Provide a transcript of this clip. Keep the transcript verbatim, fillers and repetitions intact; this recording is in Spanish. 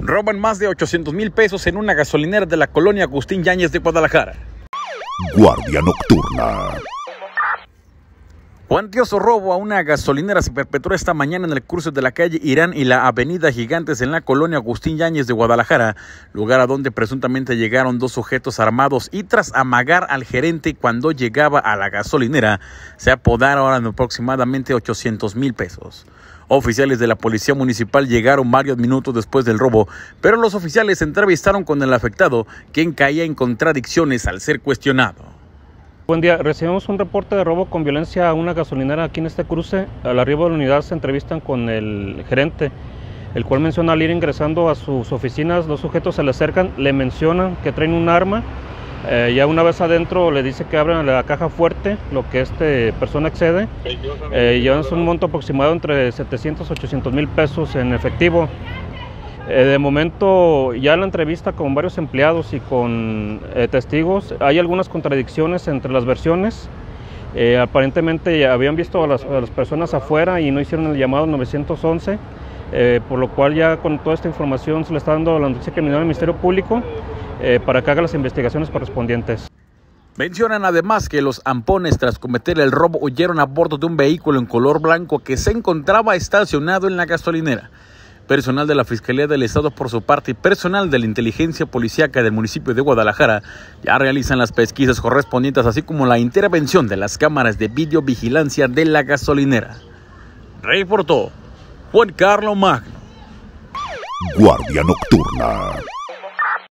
Roban más de ochocientos mil pesos en una gasolinera de la colonia Agustín Yáñez de Guadalajara. Guardia Nocturna. Cuantioso robo a una gasolinera se perpetró esta mañana en el cruce de la calle Irán y la avenida Gigantes en la colonia Agustín Yáñez de Guadalajara, lugar a donde presuntamente llegaron dos sujetos armados y tras amagar al gerente cuando llegaba a la gasolinera, se apodaron aproximadamente ochocientos mil pesos. Oficiales de la Policía Municipal llegaron varios minutos después del robo, pero los oficiales se entrevistaron con el afectado, quien caía en contradicciones al ser cuestionado. Buen día, recibimos un reporte de robo con violencia a una gasolinera aquí en este cruce. Al arribo de la unidad se entrevistan con el gerente, el cual menciona al ir ingresando a sus oficinas, dos sujetos se le acercan, le mencionan que traen un arma. Eh, ya una vez adentro le dice que abran la caja fuerte, lo que esta persona excede. Eh, llevan un monto aproximado entre setecientos a ochocientos mil pesos en efectivo. Eh, de momento, ya en la entrevista con varios empleados y con eh, testigos, hay algunas contradicciones entre las versiones. Eh, aparentemente habían visto a las, a las personas afuera y no hicieron el llamado nueve once, eh, por lo cual ya con toda esta información se le está dando la noticia criminal al Ministerio Público eh, para que haga las investigaciones correspondientes. Mencionan además que los ampones, tras cometer el robo, huyeron a bordo de un vehículo en color blanco que se encontraba estacionado en la gasolinera. Personal de la Fiscalía del Estado por su parte y personal de la Inteligencia Policíaca del municipio de Guadalajara ya realizan las pesquisas correspondientes, así como la intervención de las cámaras de videovigilancia de la gasolinera. Reportó Juan Carlos Magno. Guardia Nocturna.